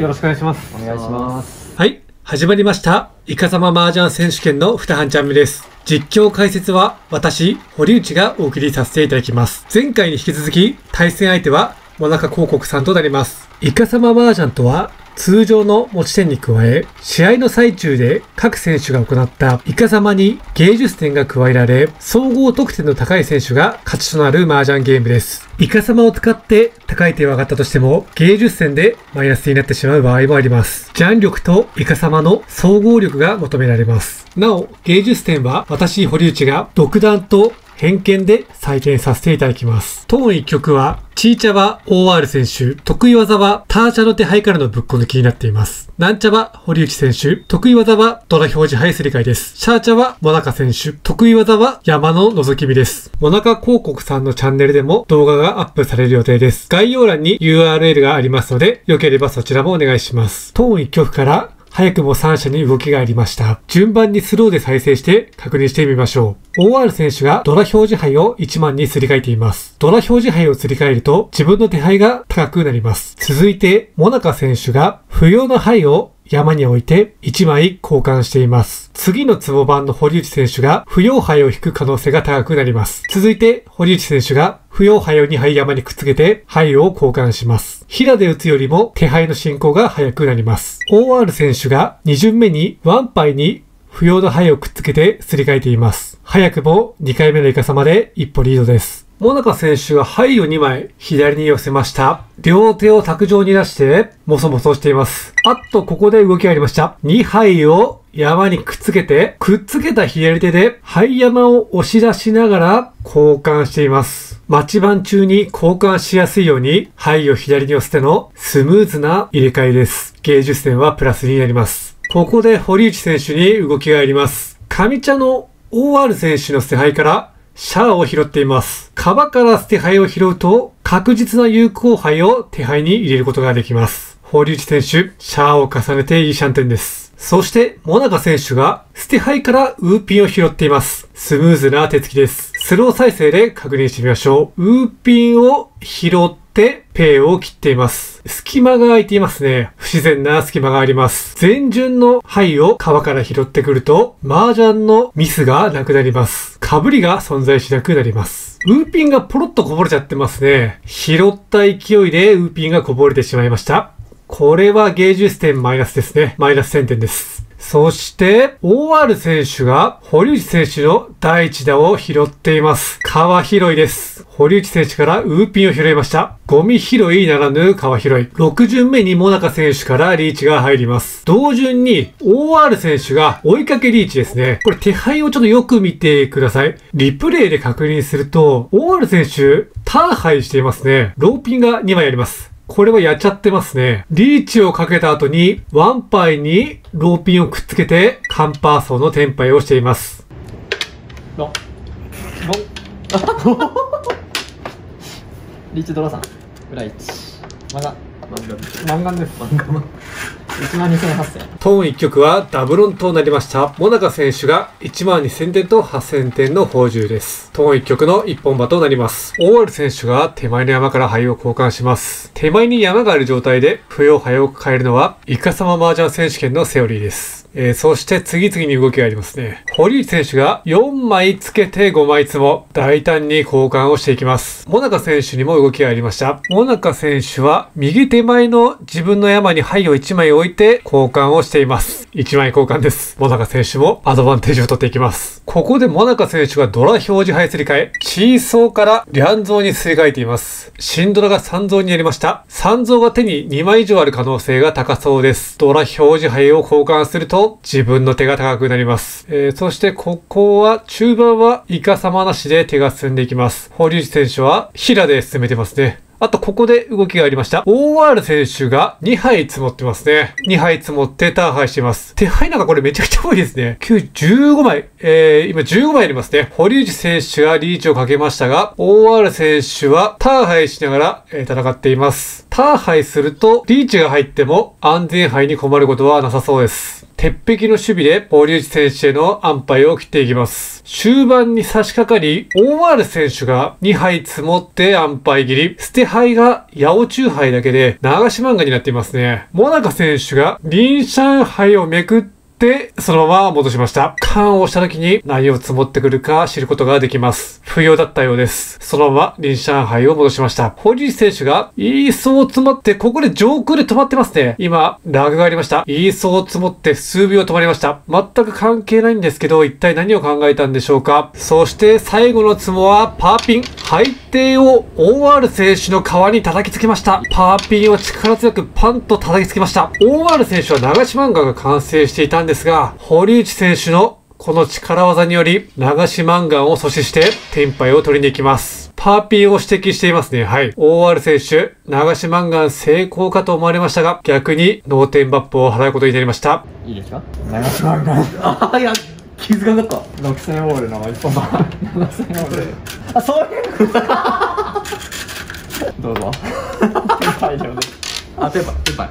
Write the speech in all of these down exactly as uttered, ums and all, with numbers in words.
よろしくお願いします。 お願いします。 はい、始まりました。イカサマ麻雀選手権のふたはんチャンネルです。実況解説は私、堀内がお送りさせていただきます。前回に引き続き、対戦相手は、モナカ広告さんとなります。イカサマ麻雀とは、通常の持ち点に加え、試合の最中で各選手が行ったイカサマに芸術点が加えられ、総合得点の高い選手が勝ちとなる麻雀ゲームです。イカサマを使って高い点は上がったとしても、芸術点でマイナスになってしまう場合もあります。ジャン力とイカサマの総合力が求められます。なお、芸術点は私、堀内が独断と偏見で採点させていただきます。トーンいっ局は、チーチャは オーアール 選手、得意技はターチャの手牌からのぶっこ抜きになっています。ナンチャは堀内選手、得意技はドラ表示牌すり替えです。シャーチャはモナカ選手、得意技は山の覗き見です。モナカ広告さんのチャンネルでも動画がアップされる予定です。概要欄に ユーアールエル がありますので、よければそちらもお願いします。トーンいっ局から、早くもさん社に動きがありました。順番にスローで再生して確認してみましょう。オーアール 選手がドラ表示牌をいちまんにすり替えています。ドラ表示牌をすり替えると自分の手牌が高くなります。続いて、モナカ選手が不要な牌を山に置いていちまい交換しています。次の壺番の堀内選手が不要牌を引く可能性が高くなります。続いて堀内選手が不要牌をにはい山にくっつけて牌を交換します。平で打つよりも手牌の進行が早くなります。オーアール 選手がに巡目にワン牌に不要な牌をくっつけてすり替えています。早くもにかいめのイカサマで一歩リードです。モナカ選手が牌をにまい左に寄せました。両手を卓上に出して、もそもそしています。あっと、ここで動きがありました。にはいを山にくっつけて、くっつけた左手で牌山を押し出しながら交換しています。待ち番中に交換しやすいように、牌を左に寄せてのスムーズな入れ替えです。芸術点はプラスになります。ここで堀内選手に動きがあります。上茶の オーアール 選手の捨て牌から、シャアを拾っています。川から捨て牌を拾うと、確実な有効牌を手牌に入れることができます。堀内選手、シャアを重ねていいシャンテンです。そして、モナカ選手が捨て牌からウーピンを拾っています。スムーズな手つきです。スロー再生で確認してみましょう。ウーピンを拾って、ペイを切っています。隙間が空いていますね。不自然な隙間があります。前順の牌を川から拾ってくると、麻雀のミスがなくなります。被りが存在しなくなります。ウーピンがポロッとこぼれちゃってますね。拾った勢いでウーピンがこぼれてしまいました。これは芸術点マイナスですね。マイナスせんてんです。そして、オーアール 選手が堀内選手の第一打を拾っています。川拾いです。堀内選手からウーピンを拾いました。ゴミ拾いならぬ川拾い。ろく巡目にモナカ選手からリーチが入ります。同順に オーアール 選手が追いかけリーチですね。これ手牌をちょっとよく見てください。リプレイで確認すると、オーアール 選手、ターハイしていますね。ローピンがにまいあります。これはやっちゃってますね。リーチをかけた後に、ワンパイにローピンをくっつけて、カンパーソーのテンパイをしています。 ロロリーチドラさん、裏いち。マガ。 漫画です。 漫画。いちまんにせんはっせん。 トーンいっ局はダブロンとなりました。モナカ選手がいちまんにせんてんとはっせんてんの宝珠です。トーンいっ局の一本馬となります。オーアール 選手が手前の山から牌を交換します。手前に山がある状態で不要牌を変えるのはイカサマ麻雀選手権のセオリーです。えー、そして次々に動きがありますね。堀内選手がよんまいつけてごまい壺。大胆に交換をしていきます。モナカ選手にも動きがありました。モナカ選手は右手前の自分の山に牌をいちまい置いて交換をしています。いちまい交換です。モナカ選手もアドバンテージを取っていきます。ここでモナカ選手がドラ表示牌すり替え、チーソーからリャンゾーにすり替えています。新ドラがさんゾーになりました。さんゾーが手ににまい以上ある可能性が高そうです。ドラ表示牌を交換すると自分の手が高くなります。えー、そしてここは中盤はイカサマなしで手が進んでいきます。堀内選手は平で進めてますね。あと、ここで動きがありました。オーアール 選手がにはい積もってますね。にはい積もってターハイしています。手牌なんかこれめちゃくちゃ多いですね。きゅう、じゅうごまい。えー、今じゅうごまいありますね。堀内選手がリーチをかけましたが、オーアール 選手はターハイしながら、えー、戦っています。ターハイすると、リーチが入っても安全牌に困ることはなさそうです。 鉄壁の守備で堀内選手への安牌を切っていきます。終盤に差し掛かり、オーアール 選手がにはい積もって安牌切り、捨て牌が八百中杯だけで流し漫画になっていますね。モナカ選手が臨上杯をめくってで、そのまま戻しました。缶をした時に何を積もってくるか知ることができます。不要だったようです。そのまま臨上杯を戻しました。堀内選手がいい層を積もって、ここで上空で止まってますね。今、ラグがありました。いい層を積もって数秒止まりました。全く関係ないんですけど、一体何を考えたんでしょうか。そして最後のツモはパーピン。背底を オーアール 選手の皮に叩きつけました。パーピンを力強くパンと叩きつけました。オーアール 選手は流し漫画が完成していたんですですが、堀内選手のこの力技により流しマンガンを阻止してテンパイを取りに行きます。パーピーを指摘していますね。はい。オーアール 選手、流しマンガン成功かと思われましたが、逆に脳天抜刀を払うことになりました。 いいですか？流し漫画。 ああ、いや、気づかなかった。 ろくせんウォールの一本番。ななせんウォール。あ、そういうどうぞ。大丈夫です。 あ、ペーパー、ペーパー。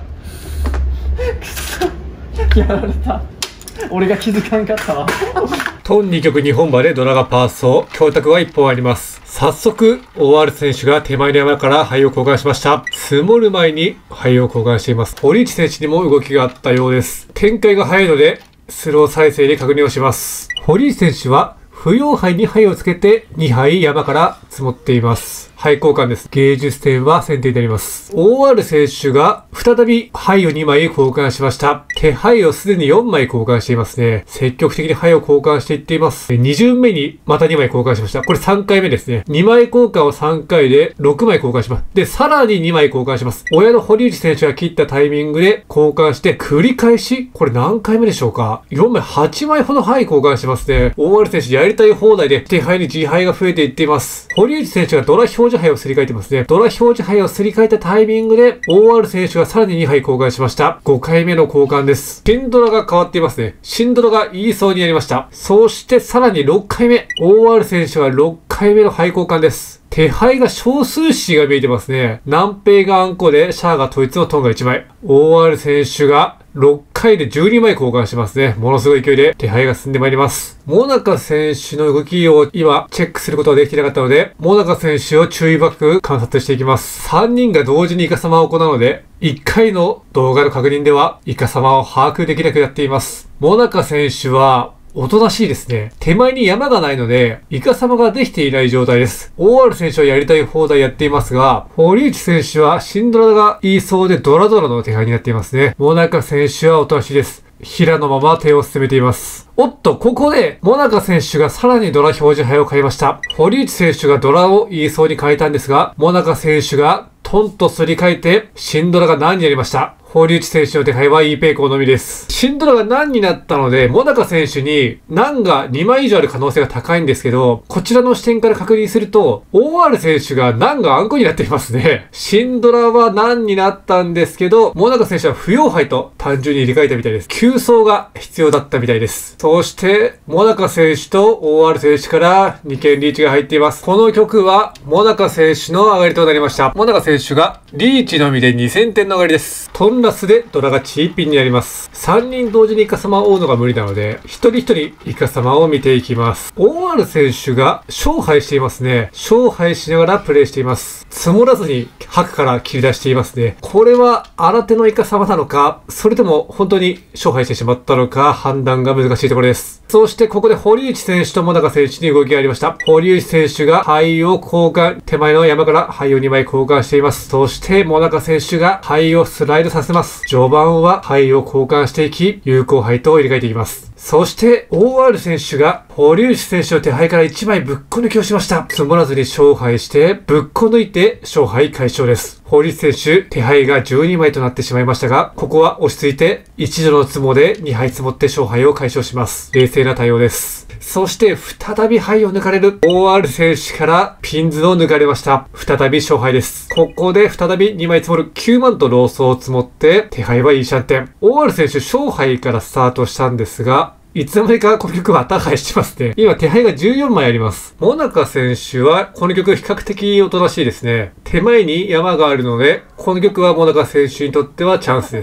やられた。俺が気づかんかったわ。 トンに局にほん馬でドラがパーソー、強卓はいっぽんあります。早速、オーアール 選手が手前の山から牌を交換しました。積もる前に牌を交換しています。堀内選手にも動きがあったようです。展開が早いので、スロー再生で確認をします。堀内選手は、不要牌に牌をつけてにはい山から積もっています。牌交換です。芸術点は先手になります。オーアール 選手が再び牌をにまい交換しました。手牌をすでによんまい交換していますね。積極的に牌を交換していっています。に巡目にまたにまい交換しました。これさんかいめですね。にまい交換をさんかいでろくまい交換します。で、さらににまい交換します。親の堀内選手が切ったタイミングで交換して繰り返し、これ何回目でしょうか？ よんまい、はちまいほど牌交換してますね。オーアール 選手やりたい放題で手牌に自牌が増えていっています。堀内選手がドラ表示牌をすり替えてますね。ドラ表示牌をすり替えたタイミングで オーアール 選手がさらににはい交換しました。ごかいめの交換です。新ドラが変わっていますね。新ドラが言いそうになりました。そしてさらにろっかいめ。オーアール 選手はろっかいめの牌交換です。手牌が少数詞が見えてますね。南平があんこで、シャアが統一のトンがいちまい。オーアール 選手がろっかいでじゅうにまい交換してますね。ものすごい勢いで手配が進んでまいります。モナカ選手の動きを今チェックすることができていなかったので、モナカ選手を注意深く観察していきます。さんにんが同時にイカ様を行うので、いっかいの動画の確認ではイカ様を把握できなくなっています。モナカ選手は、おとなしいですね。手前に山がないので、イカ様ができていない状態です。オーアール 選手はやりたい放題やっていますが、堀内選手は新ドラが言いそうでドラドラの手配になっていますね。モナカ選手はおとなしいです。平のまま手を進めています。おっと、ここで、モナカ選手がさらにドラ表示牌を変えました。堀内選手がドラを言いそうに変えたんですが、モナカ選手がトンとすり替えて、新ドラが何になりました。堀内選手の手配は E ペイコーのみです。新ドラが何になったので、モナカ選手に何がにまい以上ある可能性が高いんですけど、こちらの視点から確認すると、オーアール 選手が何があんこになっていますね。新ドラは何になったんですけど、モナカ選手は不要牌と単純に入れ替えたみたいです。急走が必要だったみたいです。そして、モナカ選手と オーアール 選手からにけんリーチが入っています。この曲は、モナカ選手の上がりとなりました。モナカ選手がリーチのみでにせんてんの上がりです。トンラスでドラがチーピンになります。さんにん同時にイカ様を追うのが無理なので、一人一人イカ様を見ていきます。オーアール 選手が勝敗していますね。勝敗しながらプレイしています。積もらずに白から切り出していますね。これは新手のイカ様なのか、それとも本当に勝敗してしまったのか判断が難しいところです。そしてここで堀内選手とモナカ選手に動きがありました。堀内選手が牌を交換、手前の山から牌をにまい交換しています。そしてモナカ選手が牌をスライドさせます。序盤は牌を交換していき、有効牌と入れ替えていきます。そして、オーアール 選手が、堀内選手の手牌からいちまいぶっこ抜きをしました。積もらずに勝敗して、ぶっこ抜いて勝敗解消です。堀内選手、手牌がじゅうにまいとなってしまいましたが、ここは落ち着いて、一度の積もでにはい積もって勝敗を解消します。冷静な対応です。そして、再び牌を抜かれる オーアール 選手からピンズを抜かれました。再び勝敗です。ここで再びにまい積もるきゅうまんとローソを積もって、手牌はいいシャンテン。オーアール 選手、勝敗からスタートしたんですが、いつの間にかこの曲は打敗してますね。今手牌がじゅうよんまいあります。モナカ選手はこの曲比較的おとなしいですね。手前に山があるので、この曲はモナカ選手にとってはチャンスです。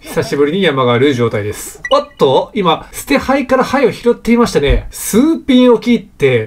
久しぶりに山がある状態です。おっと、今、捨て牌から牌を拾っていましたね。数ピンを切って、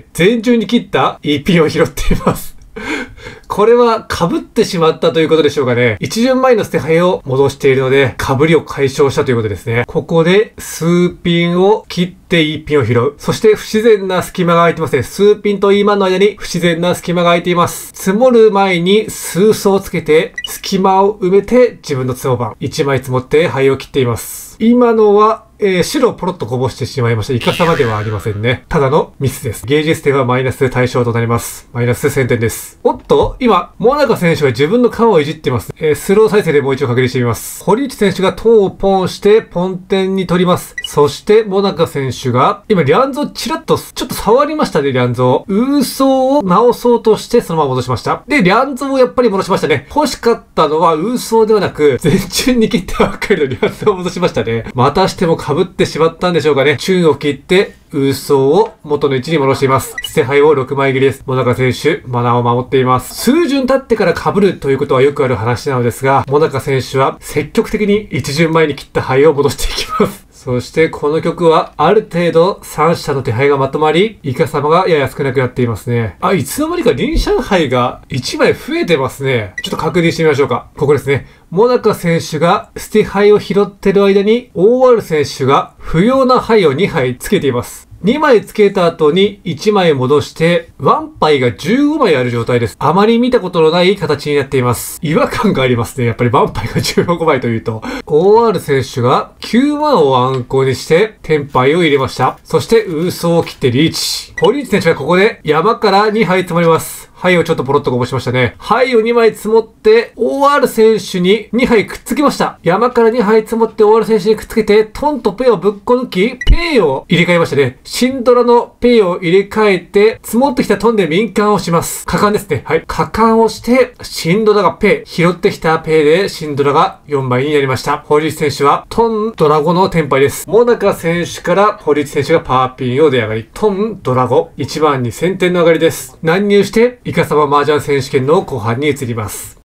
全順に切ったいいピンを拾っています。これは被ってしまったということでしょうかね。一巡前の捨て牌を戻しているので、被りを解消したということですね。ここで数ピンを切っていいピンを拾う。そして不自然な隙間が空いてますね。数ピンといいマンの間に不自然な隙間が空いています。積もる前に数層をつけて、隙間を埋めて自分のツモ番。いちまい積もって牌を切っています。今のは、えー、白をポロッとこぼしてしまいました。イカサマではありませんね。ただのミスです。芸術点はマイナス対象となります。マイナスせんてんです。おっと、今、モナカ選手が自分の缶をいじっています。えー、スロー再生でもう一度確認してみます。堀内選手がトンをポンしてポンテンに取ります。そして、モナカ選手が、今、リャンゾチラッと、ちょっと触りましたね、リャンゾウーソーを直そうとして、そのまま戻しました。で、リャンゾをやっぱり戻しましたね。欲しかったのはウーソーではなく、全順に切ったばっかりのリャンゾを戻しましたね。またしても被ってしまったんでしょうかね。チューンを切って、ウーソーを元の位置に戻しています。捨て牌をろくまい切りです。モナカ選手、マナーを守っています。数巡経ってから被るということはよくある話なのですが、モナカ選手は積極的に一巡前に切った牌を戻していきます。そしてこの曲はある程度三者の手牌がまとまり、イカ様がやや少なくなっていますね。あ、いつの間にかリンシャン牌がいちまい増えてますね。ちょっと確認してみましょうか。ここですね。モナカ選手が捨て牌を拾ってる間に、オーアール 選手が不要な牌をにはいつけています。にまいつけた後にいちまい戻して、ワンパイがじゅうごまいある状態です。あまり見たことのない形になっています。違和感がありますね。やっぱりワンパイがじゅうごまいというと。オーアール 選手がきゅうまんを暗号にして、テンパイを入れました。そして、ウーソーを切ってリーチ。堀内選手がここで山からにはい積もります。牌をちょっとポロッとこぼしましたね。牌をにまい積もって、オーアール 選手ににはいくっつけました。山からにはい積もって オーアール 選手にくっつけて、トンとペイをぶっこ抜き、ペイを入れ替えましたね。シンドラのペイを入れ替えて、積もってきたトンで民間をします。果敢ですね。はい。果敢をして、シンドラがペイ。拾ってきたペイで、シンドラがよんまいになりました。堀内選手は、トン、ドラゴのテンパイです。モナカ選手から堀内選手がパーピンを出上がり、トン、ドラゴ、いちまんにせんてんの上がりです。乱入して、イカサマ麻雀選手権の後半に移ります。